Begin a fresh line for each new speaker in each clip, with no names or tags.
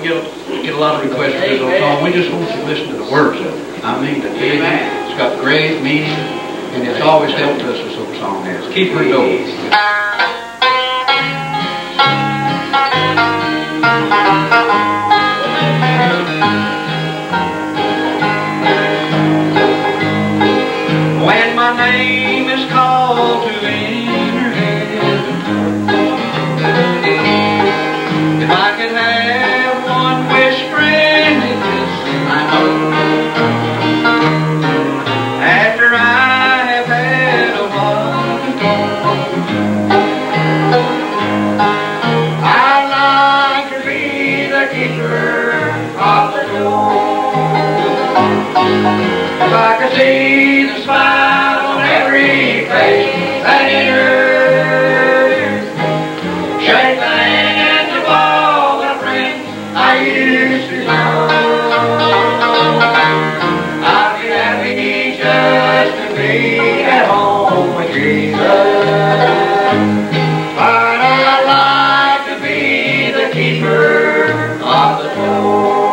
get a lot of requests for this old song. We just want you to listen to the words of it. I mean, it's got great meaning, and it's always helped us, this old song has. Keep her going. When my name is called to enter heaven, if I could have one wish granted, this I know. After I have had a while to go, I'd like to be the keeper of the door. If I could see the smile on every face that enters, shake the hands of all the friends I used to know, I'd be happy just to be at home with Jesus. But I'd like to be the keeper of the door.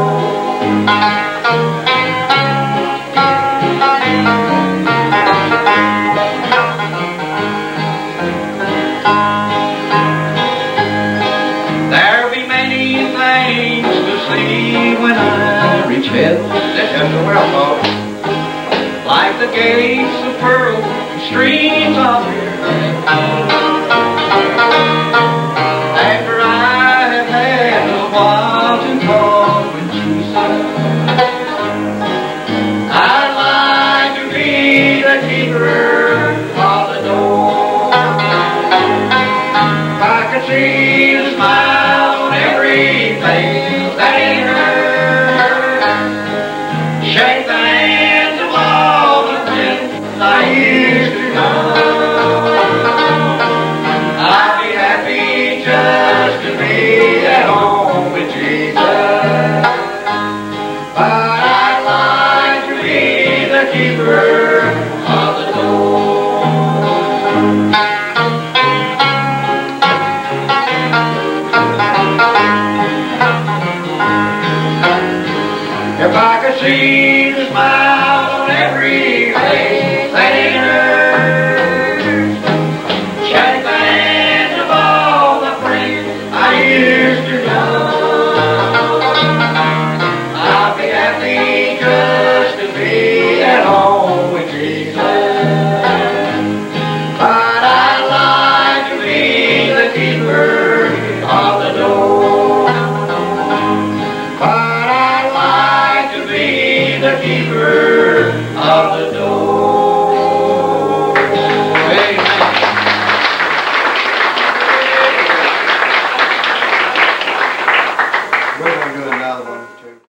When I reach heaven, that's just the world, folks. Like the gates of pearl and streams of